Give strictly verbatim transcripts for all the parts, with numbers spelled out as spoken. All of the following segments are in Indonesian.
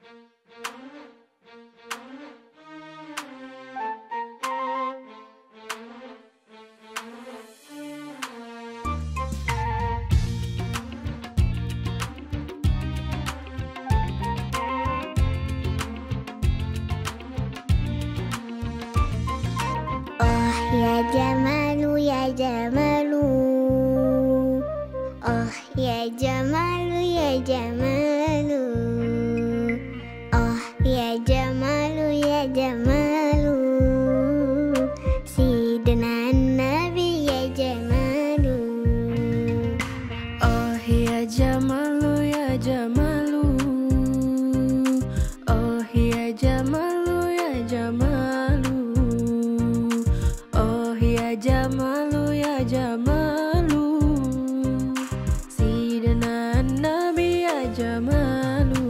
Ya Jamalu, ya Jamalu, oh ya Jamalu, ya Jamalu, oh ya Jamalu, ya Jamalu, Sidina Nabi ya Jamalu. Oh ya Jamalu, ya Jamalu, oh ya Jamalu, ya Jamalu, oh ya Jamalu, ya Jamalu, Sidina Nabi ya Jamalu.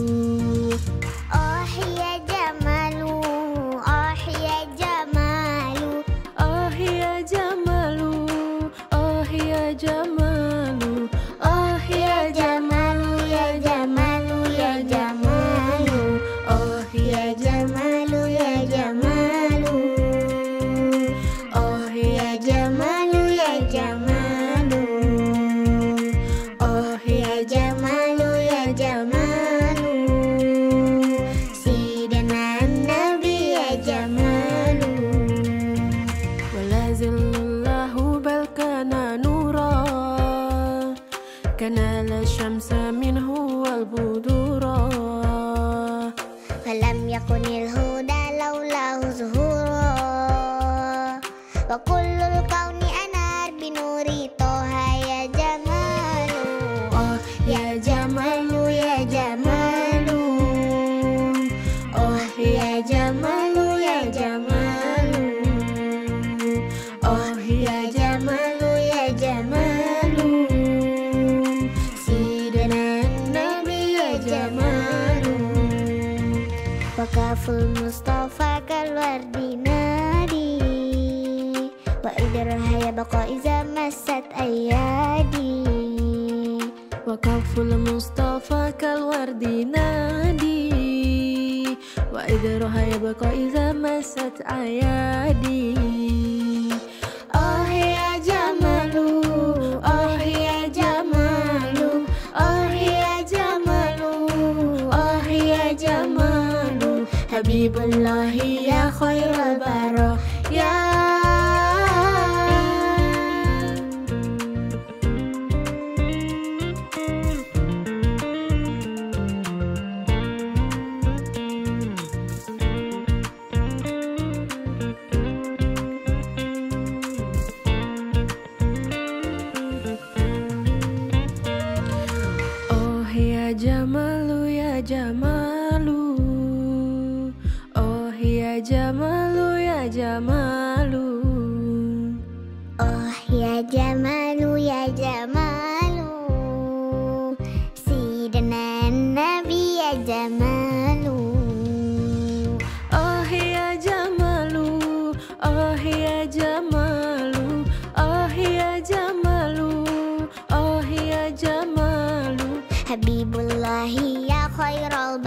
Oh ya Jamalu, oh ya Jamalu, Oh ya Jamalu, oh ya Jamalu, oh ya Jamalu, ya Jamalu, ya Jamalu, oh ya Jamalu, ya Jamalu, oh ya Jamalu, ya Jamalu, oh ya Jamalu, ya Jamalu, Sidina Nabi ya Jamalu. wala zillallahu bal kana nura, kana la shamsa minhu wal budura. Falam yakunil huda laulahu zuhura, wa kullul kauni anar binuri toha ya Jamalu. Oh ya Jamalu, ya Jamalu, Oh ya Jamalu, ya Jamalu, oh ya Jamalu, ya Jamalu, Sidina Nabi ya Jamalu. Wakaful Mustafa kalwardi nadi, wa idrahaya baqa iza masat ayadi. Wakaful Mustafa kalwardi nadi, wa idraha yabqa iza masat ayadi. Oh ya Jamalu, oh ya Jamalu, oh ya Jamalu, oh ya Jamalu, Habibullahi ya khairal baraya. Oh ya Jamalu, ya Jamalu, oh ya Jamalu, ya Jamalu, Oh ya Jamalu, ya Jamalu, Sidina Nabi ya Jamalu. oh ya Jamalu, oh ya Jamalu, oh ya Jamalu, oh ya Jamalu. Habibullahi ya khairal